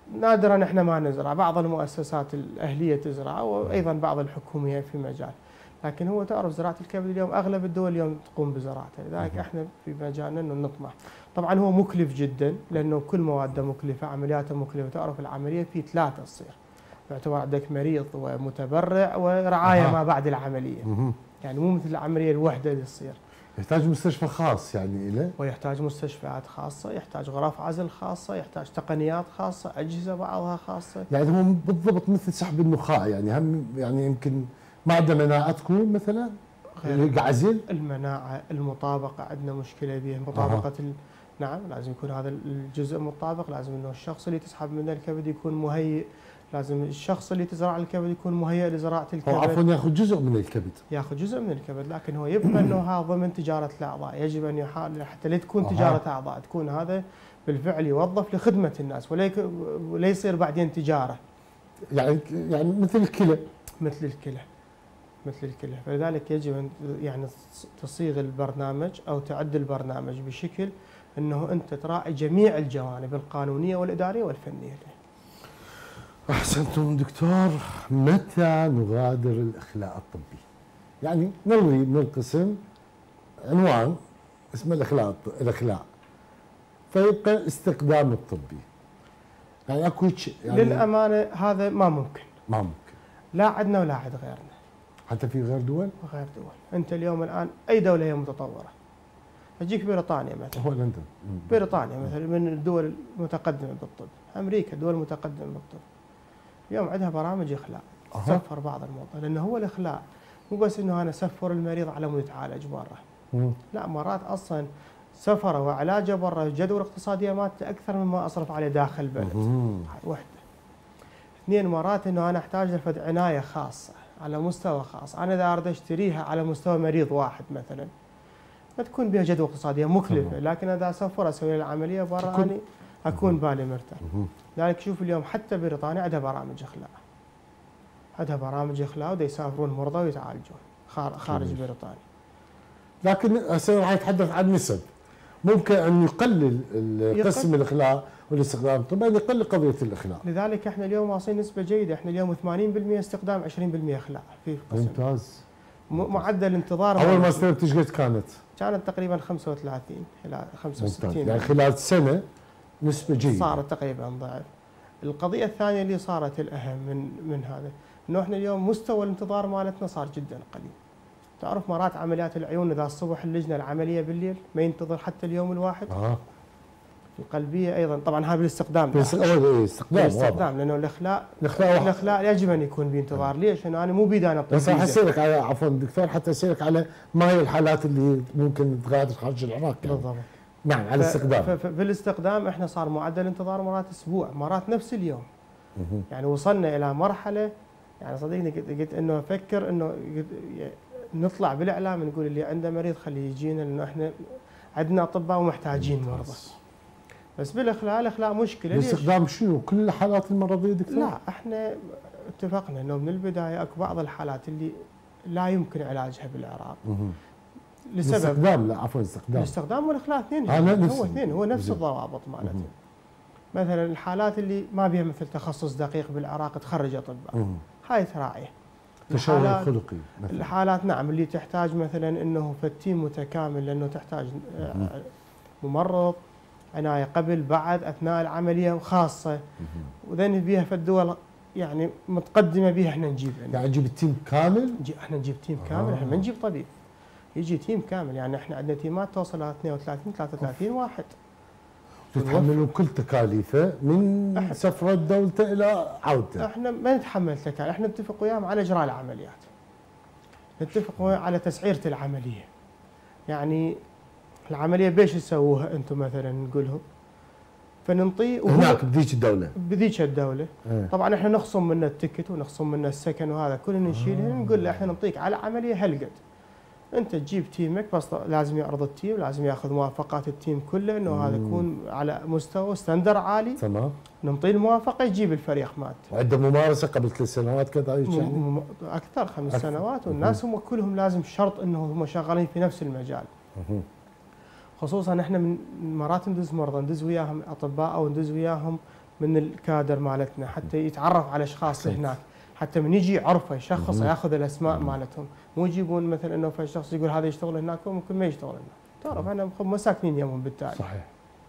نادرا احنا ما نزرع، بعض المؤسسات الاهليه تزرع وايضا بعض الحكوميه في مجال، لكن هو تعرف زراعه الكبد اليوم اغلب الدول اليوم تقوم بزراعته، لذلك احنا في مجالنا انه نطمح. طبعا هو مكلف جدا لانه كل مواده مكلفه، عملياته مكلفه، تعرف العمليه في 3 تصير، يعتبر عندك مريض ومتبرع ورعايه ما بعد العمليه. يعني مو مثل العمليه الوحده اللي تصير. يحتاج مستشفى خاص يعني له، ويحتاج مستشفيات خاصه، يحتاج غرف عزل خاصه، يحتاج تقنيات خاصه، اجهزه بعضها خاصه. يعني هو بالضبط مثل سحب النخاع، يعني هم يعني يمكن ما عنده مناعه تكون مثلا عزل. المناعه، المطابقه عندنا مشكله بها، مطابقه نعم لازم يكون هذا الجزء مطابق، لازم انه الشخص اللي تسحب منه الكبد يكون مهيئ، لازم الشخص اللي تزرع الكبد يكون مهيئ لزراعه الكبد. هو عفوا ياخذ جزء من الكبد، ياخذ جزء من الكبد، لكن هو يبقى انه هذا ضمن تجاره الاعضاء، يجب ان يحاول حتى لا تكون تجاره اعضاء، تكون هذا بالفعل يوظف لخدمه الناس ولا يصير بعدين تجاره. يعني مثل الكلى، مثل الكلى، فلذلك يجب ان يعني تصيغ البرنامج او تعد البرنامج بشكل انه انت تراعي جميع الجوانب القانونيه والاداريه والفنيه. احسنتم دكتور. متى نغادر الاخلاء الطبي؟ يعني نلغي من القسم عنوان اسمه الاخلاء فيبقى استخدام الطبي. يعني اكو يعني للامانه هذا ما ممكن. لا عندنا ولا عند غيرنا. حتى في غير دول؟ غير دول، انت اليوم الان اي دوله هي متطوره. اجيك بريطانيا مثلا. هولندا. بريطانيا مثلا من الدول المتقدمه بالطب، امريكا دول متقدمه بالطب. اليوم عندها برامج اخلاء، تسفر بعض الموظفين، لانه هو الاخلاء مو بس انه انا اسفر المريض على مود يتعالج برا. لا، مرات اصلا سفره وعلاجه برا الجدوى الاقتصاديه مالته اكثر مما اصرف عليه داخل البلد. وحده. 2 مرات انه انا احتاج لفد عنايه خاصه على مستوى خاص، انا اذا اريد اشتريها على مستوى مريض واحد مثلا ما تكون بها جدوى اقتصاديه مكلفه، لكن اذا اسفر اسوي له العمليه برا اني اكون بالي مرتاح. لذلك شوف اليوم حتى بريطانيا عندها برامج اخلاء. عندها برامج اخلاء ودا يسافرون مرضى ويتعالجون خارج بريطانيا. لكن هسه راح يتحدث عن نسب. ممكن ان يقلل قسم الاخلاء والاستخدام الطبي، يقلل قضيه الاخلاء. لذلك احنا اليوم واصلين نسبه جيده، احنا اليوم 80% استخدام 20% اخلاء في قسم. ممتاز. معدل انتظار اول ما استلمت ايش قد كانت؟ كانت تقريبا 35 الى 65. ممتاز. يعني خلال سنه نسبه جيده صارت تقريبا ضعف. القضيه الثانيه اللي صارت الاهم من هذا انه احنا اليوم مستوى الانتظار مالتنا صار جدا قليل. تعرف مرات عمليات العيون اذا الصبح اللجنه العمليه بالليل ما ينتظر حتى اليوم الواحد. القلبيه ايضا طبعا هذا بالاستخدام. بالاستخدام لانه الاخلاء يجب ان يكون بانتظار. ليش؟ لانه انا مو بيدي انا بس راح اسالك على عفوا دكتور، حتى اسالك على ما هي الحالات اللي ممكن تغادر خارج العراق يعني. بالضبط. نعم على الاستخدام. بالاستخدام احنا صار معدل انتظار مرات اسبوع، مرات نفس اليوم. يعني وصلنا الى مرحله يعني صديقني قلت انه افكر انه نطلع بالاعلام نقول اللي عنده مريض خليه يجينا لانه احنا عندنا اطباء ومحتاجين مرضى. بس بالاخلاء مشكله. الاستخدام شنو؟ كل الحالات المرضيه دكتور؟ لا، احنا اتفقنا انه من البدايه اكو بعض الحالات اللي لا يمكن علاجها بالعراق. لسبب الاستخدام، لا عفوا الاستخدام والاخلاء اثنين. هو نفس الضوابط مالته. مثلا الحالات اللي ما بها مثل تخصص دقيق بالعراق تخرج اطباء، هاي تراعيه. تشوه خلقي مثلا. الحالات نعم اللي تحتاج مثلا انه فتيم متكامل، لانه تحتاج ممرض، عنايه قبل بعد اثناء العمليه خاصه، وذن بيها في الدول يعني متقدمه بيها احنا نجيب. يعني نجيب التيم كامل؟ احنا نجيب تيم كامل، احنا ما نجيب طبيب. يجي تيم كامل، يعني احنا عندنا تيمات توصل ل 32 33 واحد. تتحملون كل تكاليفه من سفره دولته الى عودته. احنا ما نتحمل تكاليف، احنا نتفق وياهم على اجراء العمليات. نتفق على تسعيره العمليه. يعني العمليه بيش تسووها انتم مثلا نقول لهم فننطيه هناك بذيك الدوله. طبعا احنا نخصم منه التكت ونخصم منه السكن وهذا كله نشيله. نقول له احنا نعطيك على عمليه هالقد. انت تجيب تيمك بس لازم يعرض التيم، لازم ياخذ موافقات التيم كله انه هذا يكون على مستوى ستاندر عالي. تمام. نعطيه الموافقه يجيب الفريق مالته. وعنده ممارسه قبل 3 سنوات كذا يعني اكثر 5 سنوات، والناس هم كلهم لازم شرط انه هم شغالين في نفس المجال. خصوصا احنا من مرات ندز مرضى ندز وياهم اطباء او ندز وياهم من الكادر مالتنا حتى يتعرف على اشخاص هناك، حتى من يجي عرفه يشخص ياخذ الاسماء مالتهم، مو يجيبون مثلا انه في شخص يقول هذا يشتغل هناك وممكن ما يشتغل هناك، تعرف احنا ما ساكنين يمهم بالتالي. صحيح.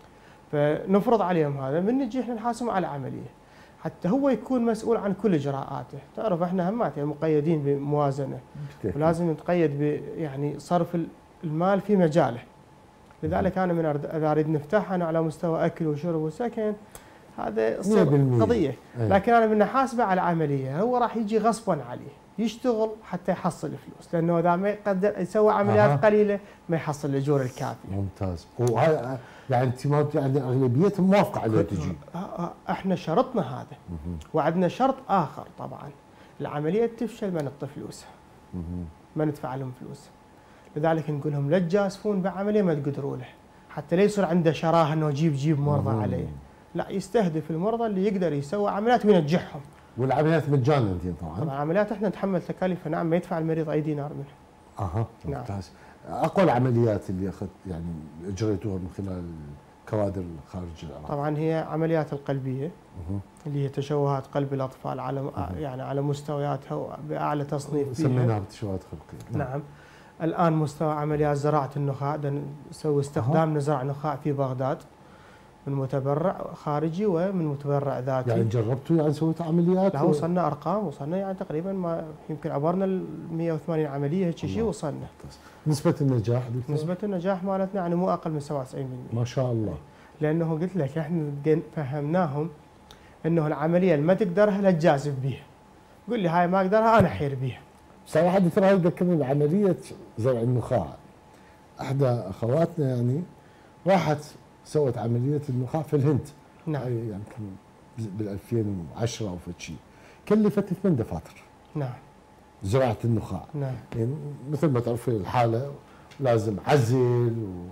فنفرض عليهم هذا، من نجي احنا نحاسبهم على عمليه حتى هو يكون مسؤول عن كل اجراءاته، تعرف احنا همات يعني مقيدين بموازنه ولازم نتقيد يعني صرف المال في مجاله. لذلك انا من اذا اريد نفتحها أنا على مستوى اكل وشرب وسكن هذا قضيه، لكن انا من نحاسبه على عمليه هو راح يجي غصبا عليه يشتغل حتى يحصل فلوس، لانه اذا ما يقدر يسوي عمليات قليله ما يحصل الاجور الكافي. ممتاز. وهاي يعني انت ما يعني اغلبيتهم موافقه عليه تجي؟ احنا شرطنا هذا وعندنا شرط اخر طبعا، العمليه تفشل ما نعطي فلوسها، ما ندفع لهم فلوس. لذلك نقول لهم لا تجازفون بعمليه ما تقدروا له، حتى لا يصير عنده شراهه انه يجيب مرضى عليه، لا يستهدف المرضى اللي يقدر يسوي عمليات وينجحهم. والعمليات مجانا انت طبعا؟ طبعا العمليات احنا نتحمل تكاليفها، نعم، ما يدفع المريض اي دينار منها. ممتاز. نعم. اقوى العمليات اللي يعني اجريتوها من خلال الكوادر خارج العراق؟ طبعا هي عمليات القلبيه اللي هي تشوهات قلب الاطفال على يعني على مستوياتها باعلى تصنيف فيها، سميناها تشوهات خلقيه. نعم. الان مستوى عمليات زراعه النخاع، نسوي استخدام نزرع نخاع في بغداد من متبرع خارجي ومن متبرع ذاتي. يعني جربتوا يعني سويتوا عمليات؟ لا وصلنا ارقام، وصلنا يعني تقريبا ما يمكن عبرنا ال 180 عمليه هيك شيء وصلنا. نسبة النجاح دكتور؟ نسبة النجاح مالتنا يعني مو اقل من 97%. ما شاء الله. لانه قلت لك احنا فهمناهم انه العمليه اللي ما تقدرها لا تجازف بيها. قول لي هاي ما اقدرها انا حير بيها. صراحة دكتور هاي ذكرني بعملية زرع النخاع. احدى اخواتنا يعني راحت سوت عملية النخاع في الهند. نعم. يعني بال 2010 او شيء. كلفت 8 دفاتر. نعم. زراعة النخاع. نعم. يعني مثل ما تعرفين الحالة لازم عزل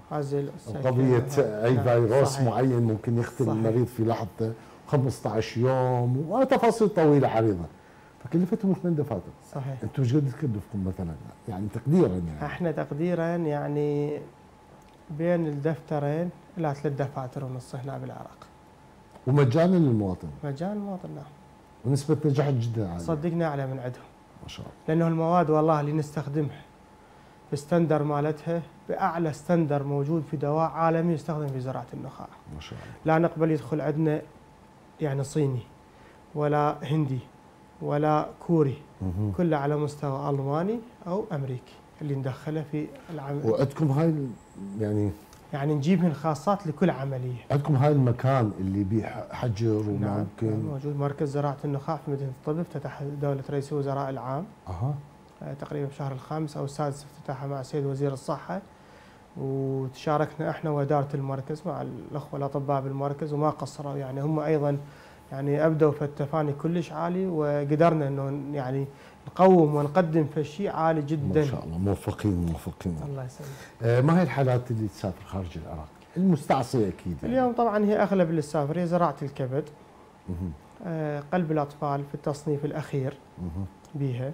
وقضية اي فيروس معين ممكن يقتل المريض في لحظته، 15 يوم وتفاصيل طويلة عريضة. فكلفتهم 8 دفاتر. صحيح. انتم ايش قد تكلفكم مثلا؟ يعني تقديرا يعني. احنا تقديرا يعني بين الدفترين الى 3 دفاتر ونص هنا بالعراق. ومجانا للمواطن؟ مجانا للمواطن، نعم. ونسبة نجاح جدا عالية. صدقني اعلى من عندهم. ما شاء الله. لانه المواد والله اللي نستخدمها بالستندر مالتها باعلى ستندر موجود في دواء عالمي يستخدم في زراعة النخاع. ما شاء الله. لا نقبل يدخل عندنا يعني صيني ولا هندي ولا كوري، كله على مستوى الماني او امريكي اللي ندخله في العمل. وعندكم هاي يعني نجيب من خاصات لكل عمليه. عندكم هاي المكان اللي بيه حجر وممكن؟ نعم موجود مركز زراعه النخاع في مدينه الطب، افتتح دوله رئيس الوزراء العام. تقريبا بشهر الخامس او السادس افتتحها مع السيد وزير الصحه، وتشاركنا احنا واداره المركز مع الاخوه الاطباء بالمركز وما قصروا، يعني هم ايضا يعني ابدوا في التفاني كلش عالي، وقدرنا انه يعني نقوم ونقدم في شيء عالي جدا. ما شاء الله. موفقين. الله يسلمك. ما هي الحالات اللي تسافر خارج العراق؟ المستعصيه اكيد يعني. اليوم طبعا هي اغلب اللي تسافر هي زراعه الكبد، قلب الاطفال في التصنيف الاخير بيها،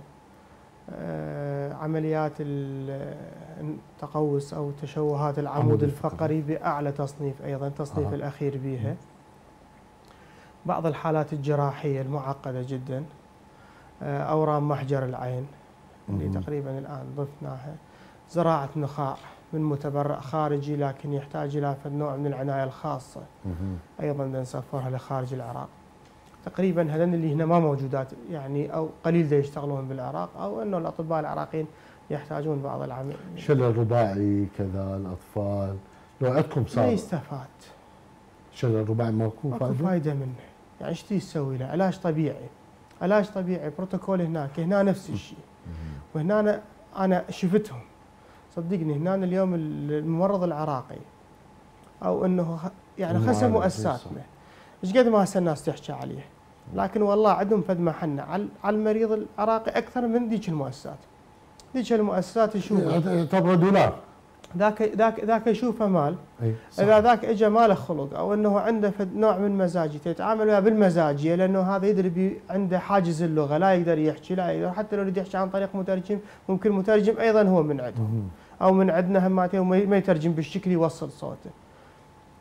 عمليات التقوس او تشوهات العمود الفقري باعلى تصنيف ايضا، تصنيف الاخير بيها. بعض الحالات الجراحيه المعقده جدا، اورام محجر العين اللي تقريبا الان ضفناها، زراعه نخاع من متبرع خارجي لكن يحتاج الى نوع من العنايه الخاصه، ايضا نسافرها لخارج العراق. تقريبا هذين اللي هنا ما موجودات يعني او قليل دا يشتغلون بالعراق، او انه الاطباء العراقيين يحتاجون بعض العمل. شلل رباعي كذا الاطفال لو عندكم صار ما يستفاد. شلل رباعي ماكو فايده منه، يعني ايش تسوي له؟ علاج طبيعي بروتوكول هناك، هنا نفس الشيء. وهنا انا شفتهم صدقني، هنا اليوم الممرض العراقي او انه يعني خسر مؤسساتنا ايش قد ما هسه الناس تحكي عليه، لكن والله عندهم فد محنه على المريض العراقي اكثر من ذيك المؤسسات. ذيك المؤسسات يشوفوا يعتبر دولار، ذاك يشوفه مال. اذا ذاك اجى ماله خلق او انه عنده نوع من مزاجيته يتعامل وياه بالمزاجيه، لانه هذا يدري عنده حاجز اللغه، لا يقدر يحكي، لا يقدر حتى لو يريد يحكي عن طريق مترجم، ممكن مترجم ايضا هو من عندهم او من عندنا هماتهم ما يترجم بالشكل يوصل صوته.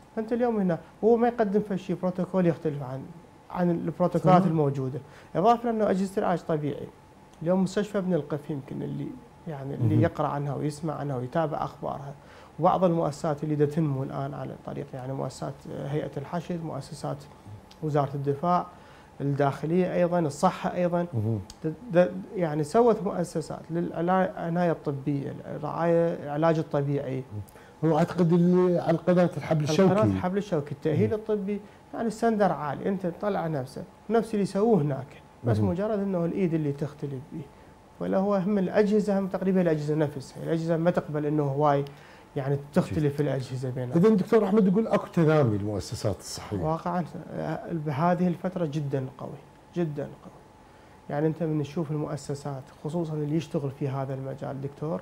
فانت اليوم هنا هو ما يقدم في شيء بروتوكول يختلف عن البروتوكولات الموجوده، اضافه انه اجهزه العلاج طبيعي. اليوم مستشفى ابن القف يمكن اللي يقرا عنها ويسمع عنها ويتابع اخبارها، وبعض المؤسسات اللي تنمو الان على طريق يعني مؤسسات هيئه الحشد، مؤسسات وزاره الدفاع، الداخليه ايضا، الصحه ايضا، يعني سوت مؤسسات للعنايه الطبيه، الرعايه، العلاج الطبيعي. هو اعتقد اللي على قناه الحبل الشوكي، قناه الحبل الشوكي، التاهيل الطبي، يعني الستاندر عالي، انت تطلع نفسه نفس اللي يسووه هناك، بس مجرد انه الايد اللي تختلف به. ولا هو هم الاجهزه، هم تقريبا الاجهزه نفسها، الاجهزه ما تقبل انه هواي يعني تختلف الاجهزه بينها. اذا دكتور احمد يقول اكو تنامي المؤسسات الصحيه. واقعا بهذه الفتره جدا قوي، جدا قوي. يعني انت من تشوف المؤسسات خصوصا اللي يشتغل في هذا المجال دكتور،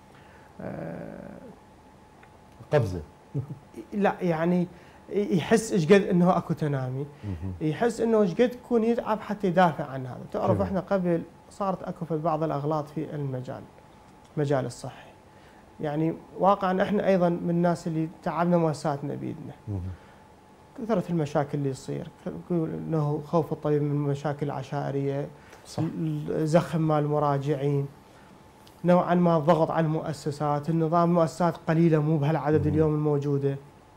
قفزه. لا يعني يحس ايش قد انه اكو تنامي، يحس انه ايش قد يكون يتعب حتى يدافع عن هذا. تعرف احنا قبل صارت اكو في بعض الاغلاط في المجال الصحي. يعني واقعا احنا ايضا من الناس اللي تعبنا مؤسساتنا بيدنا. كثرة المشاكل اللي تصير، انه خوف الطبيب من مشاكل عشائريه، صح، زخم مال المراجعين، نوعا ما الضغط على المؤسسات، النظام المؤسسات قليله مو بهالعدد اليوم الموجوده.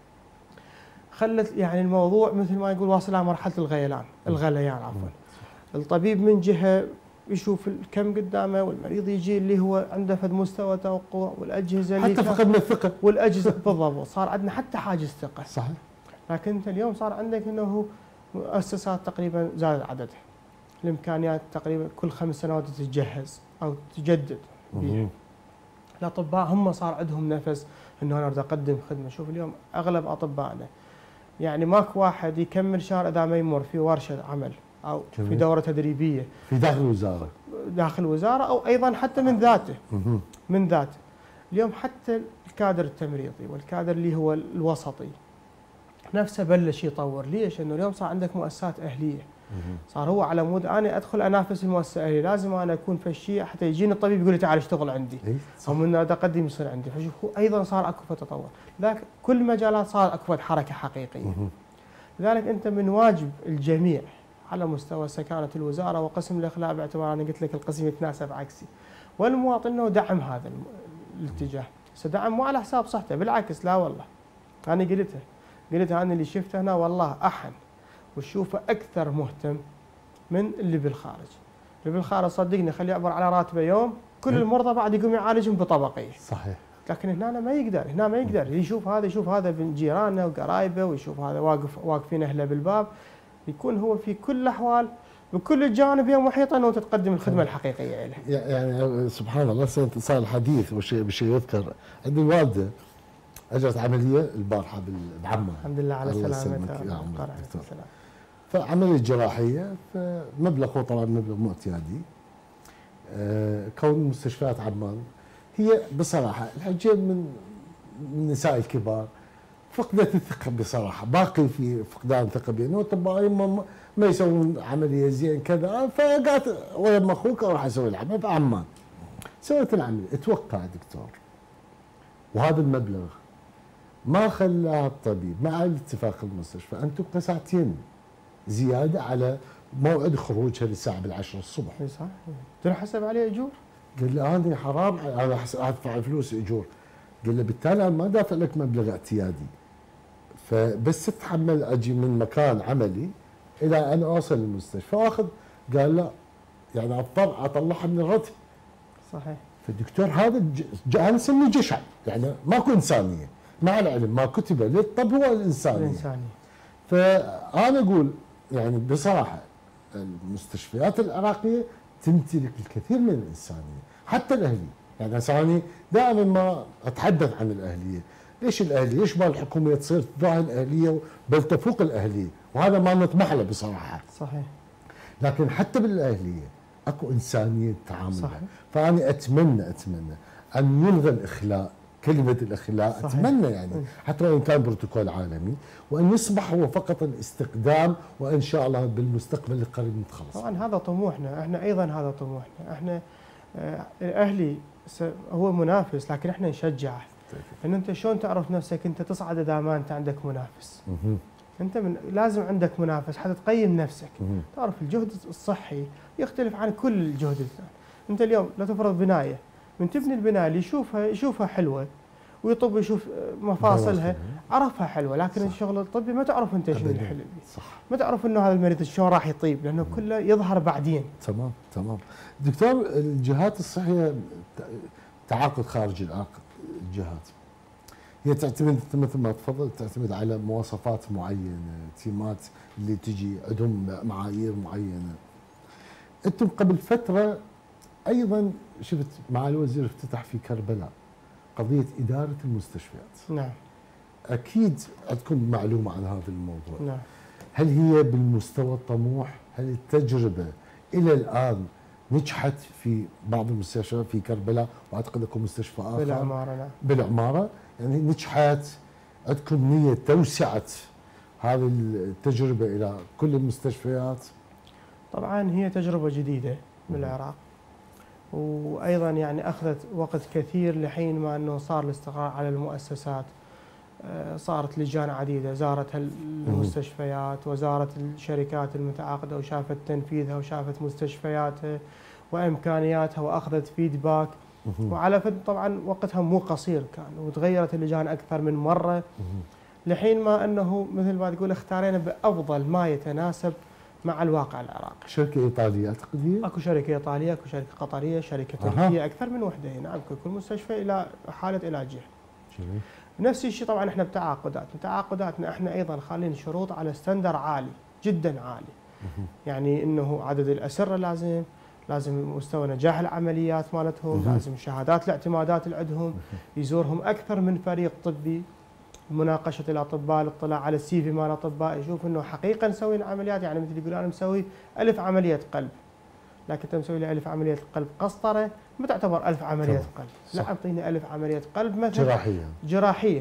خلت يعني الموضوع مثل ما يقول واصل على مرحله الغليان عفوا. الطبيب من جهه يشوف الكم قدامه، والمريض يجي اللي هو عنده فد مستوى توقع، والاجهزه اللي حتى فقدنا الثقه، والاجهزه بالضبط، صار عندنا حتى حاجز ثقه. صحيح. لكن انت اليوم صار عندك انه مؤسسات تقريبا زاد عددها، الامكانيات تقريبا كل 5 سنوات تتجهز او تجدد بيها. الاطباء هم صار عندهم نفس انه انا اريد اقدم خدمه. شوف اليوم اغلب اطبائنا يعني ماكو واحد يكمل شهر اذا ما يمر في ورشه عمل او جميل. في دوره تدريبيه في داخل الوزاره، او ايضا حتى من ذاته. اليوم حتى الكادر التمريضي والكادر اللي هو الوسطي نفسه بلش يطور. ليش؟ انه اليوم صار عندك مؤسسات اهليه، صار هو على مود انا ادخل انافس المؤسسه الاهليه، لازم انا اكون في الشيء حتى يجيني الطبيب يقول لي تعال اشتغل عندي، او من اقدم يصير عندي. فشوف هو ايضا صار اكو تطور، لكن كل المجالات صار اكو حركه حقيقيه. لذلك انت من واجب الجميع على مستوى سكانه الوزاره وقسم الاخلاء، باعتبار انا قلت لك القسم يتناسب عكسي، والمواطن انه دعم هذا الاتجاه. دعم مو على حساب صحته، بالعكس، لا والله انا قلتها انا اللي شفته هنا والله احن وتشوفه اكثر مهتم من اللي بالخارج. اللي بالخارج صدقني خليه يعبر على راتبه يوم، كل المرضى بعد يقوم يعالجهم بطبقيه. صحيح. لكن هنا ما يقدر، يشوف هذا من جيرانه وقرايبه، ويشوف هذا واقفين اهله بالباب، يكون هو في كل الاحوال بكل الجوانب هي محيطه انه تتقدم الخدمه الحقيقيه له. يعني سبحان الله، صار الحديث بشيء يذكر. عندي والده اجت عمليه البارحه بعمان، الحمد لله على سلامتها. فعمليه جراحيه، فمبلغ، هو طبعا مبلغ مو اعتيادي. كون مستشفيات عمان هي بصراحه الحجين من النساء الكبار فقدت الثقه بصراحه، باقي في فقدان ثقه بانه الاطباء ما يسوون عمليه زين كذا، فقالت ويا اخوك اروح اسوي العمليه بعمان. سويت العمليه، اتوقع دكتور وهذا المبلغ ما خلى الطبيب مع اتفاق المستشفى ان تبقى ساعتين زياده على موعد خروجها للساعه 10 الصبح. اي صح، تنحسب عليه اجور؟ قال لي انا حرام انا ادفع فلوس اجور. قال له بالتالي انا ما دافع لك مبلغ اعتيادي، فبس تتحمل اجي من مكان عملي الى ان اوصل للمستشفى واخذ. قال لا، يعني اضطر اطلعها من الراتب. صحيح. فالدكتور هذا انا نسميه جشع، يعني ماكو انسانيه، مع العلم ما كتب للطب هو الانسانيه. فانا اقول يعني بصراحه المستشفيات العراقيه تمتلك الكثير من الانسانيه، حتى الاهليه. يعني انا دائما ما اتحدث عن الاهليه، ليش الاهليه؟ ليش ما الحكوميه تصير تضاهي الاهليه بل تفوق الاهليه؟ وهذا ما نطمح له بصراحه. صحيح. لكن حتى بالاهليه اكو انسانيه تعامل. فانا اتمنى ان يلغى الاخلاء، كلمه الاخلاء. صحيح. اتمنى يعني حتى وان كان بروتوكول عالمي، وان يصبح هو فقط الاستقدام، وان شاء الله بالمستقبل القريب نتخلص. طبعا هذا طموحنا، احنا ايضا هذا طموحنا، احنا الاهلي هو منافس، لكن احنا نشجعه. ان انت شلون تعرف نفسك انت تصعد اذا ما انت عندك منافس. انت لازم عندك منافس حتى تقيم نفسك. تعرف الجهد الصحي يختلف عن كل الجهد الثاني. انت اليوم لا تفرض بنايه، من تبني البنايه اللي يشوفها حلوه ويطب يشوف مفاصلها عرفها حلوه، لكن صح. الشغل الطبي ما تعرف انت شنو الحلو، صح، ما تعرف انه هذا المريض شلون راح يطيب لانه كله يظهر بعدين. تمام. دكتور، الجهات الصحيه تعاقد خارج الجهات هي تعتمد مثل ما تفضل، تعتمد على مواصفات معينه، تيمات اللي تجي عندهم معايير معينه. انتم قبل فتره ايضا شفت مع الوزير افتتح في كربلاء قضيه اداره المستشفيات. نعم. اكيد عندكم معلومه عن هذا الموضوع. نعم. هل هي بالمستوى الطموح؟ هل التجربه الى الان نجحت في بعض المستشفيات في كربلاء واعتقد لكم مستشفى اخر بالعماره؟ نعم. بالعماره، يعني نجحت؟ عندكم نيه توسعه هذه التجربه الى كل المستشفيات؟ طبعا هي تجربه جديده بالعراق، وايضا يعني اخذت وقت كثير لحين ما انه صار الاستقرار على المؤسسات. صارت لجان عديده زارت المستشفيات وزارت الشركات المتعاقده وشافت تنفيذها وشافت مستشفياتها وامكانياتها واخذت فيدباك. وعلى طبعا وقتها مو قصير كان، وتغيرت اللجان اكثر من مره لحين ما انه مثل ما تقول اختارينا بافضل ما يتناسب مع الواقع العراقي. شركه ايطاليه اعتقد هي؟ اكو شركه ايطاليه، اكو شركه قطريه، شركه تركيه، اكثر من وحده هنا. نعم، كل مستشفى الى حاله علاجها. جميل. نفس الشيء طبعا احنا بتعاقداتنا احنا ايضا خالين شروط على ستاندر عالي جدا عالي. يعني انه عدد الاسره لازم مستوى نجاح العمليات مالتهم، لازم شهادات الاعتمادات اللي عندهم، يزورهم اكثر من فريق طبي، مناقشه الاطباء، الاطلاع على السي في مال الاطباء، يشوف انه حقيقه نسوي العمليات. يعني مثل يقول انا مسوي 1000 عمليه قلب، لكن انت مسوي لي 1000 عمليه قلب قسطره ما تعتبر 1000 عمليه قلب، لا اعطيني 1000 عمليه قلب مثلا جراحيه.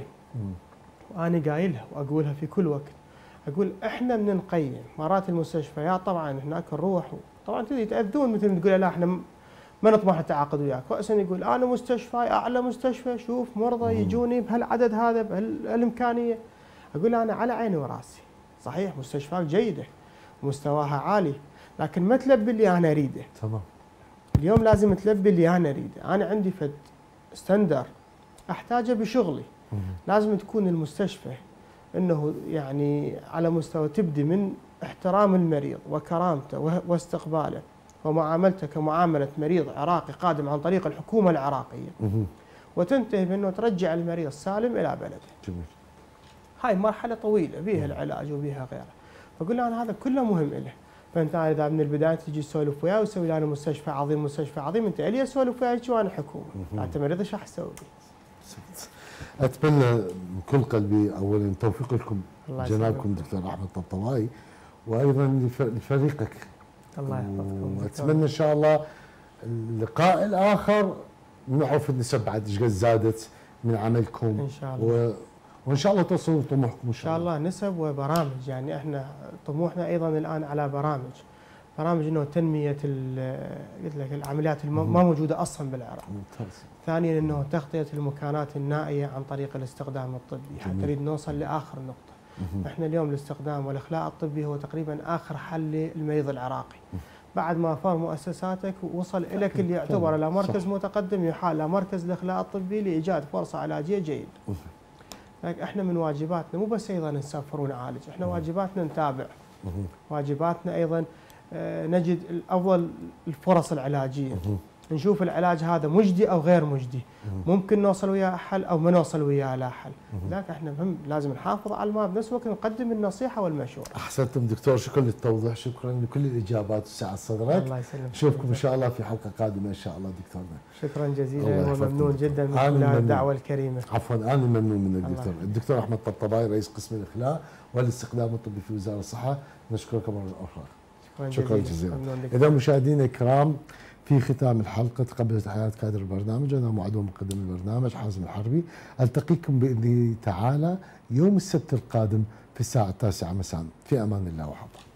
وانا قايلها واقولها في كل وقت، اقول احنا من نقيم مرات المستشفيات طبعا هناك نروح طبعا يتاذون مثل ما تقول لا احنا ما نطمح التعاقد وياك، راسا يقول انا مستشفى اعلى مستشفى، شوف مرضى يجوني بهالعدد هذا بهالامكانيه. اقول له انا على عيني وراسي، صحيح مستشفيات جيده ومستواها عالي، لكن ما تلبي اللي انا اريده. تمام. اليوم لازم تلبي اللي انا اريده، انا عندي فد ستاندر احتاجه بشغلي. لازم تكون المستشفى انه يعني على مستوى تبدي من احترام المريض وكرامته واستقباله ومعاملته كمعامله مريض عراقي قادم عن طريق الحكومه العراقيه، وتنتهي بانه ترجع المريض سالم الى بلده. جميل. هاي مرحله طويله بيها العلاج وبيها غيره. فقلنا انا هذا كله مهم له. فانت اذا من البدايه تجي تسولف وياه وتسوي لي انا مستشفى عظيم مستشفى عظيم، انت لي اسولف وياك وانا حكومه، انت مريض ايش راح تسوي لي؟ اتمنى من كل قلبي اولا توفيق لكم جنابكم دكتور احمد طبطبائي، وايضا لفريقك. الله يحفظكم. واتمنى ان شاء الله اللقاء الاخر نعرف النسب بعد ايش قد زادت من عملكم ان شاء الله، وان شاء الله توصلوا لطموحكم ان شاء الله. نسب وبرامج، يعني احنا طموحنا ايضا الان على برامج انه تنميه قلت لك العمليات ما موجوده اصلا بالعراق. ممتاز. ثانيا انه تغطيه المكانات النائيه عن طريق الاستخدام الطبي حتى نريد نوصل لاخر نقطه. احنا اليوم الاستخدام والاخلاء الطبي هو تقريبا اخر حل للمريض العراقي. بعد ما فار مؤسساتك ووصل اليك اللي يعتبر الى مركز متقدم يحال لمركز الاخلاء الطبي لايجاد فرصه علاجيه جيده. لكن احنا من واجباتنا مو بس ايضا نسافر ونعالج، احنا واجباتنا نتابع. واجباتنا ايضا نجد افضل الفرص العلاجيه، نشوف العلاج هذا مجدي او غير مجدي، ممكن نوصل وياه حل او ما نوصل وياه لا حل. لذلك احنا لازم نحافظ على الماء بنفس الوقت نقدم النصيحه والمشوره. احسنتم دكتور، شكرا للتوضيح، شكرا لكل الاجابات وسعه صدرك. الله يسلمك. نشوفكم ان شاء الله في حلقه قادمه ان شاء الله دكتورنا. شكرا جزيلا وممنون جدا من الدعوه الكريمه. عفوا انا ممنون من الدكتور احمد طبطبائي رئيس قسم الاخلاء والاستخدام الطبي في وزاره الصحه. نشكرك مره اخرى. شكرا جزيلا. اذا مشاهدينا الكرام، في ختام الحلقة تقبل تحيات كادر البرنامج، أنا معد ومقدم البرنامج حازم الحربي. ألتقيكم بإذن الله تعالى يوم السبت القادم في الساعة 9 مساء. في أمان الله وحفظه.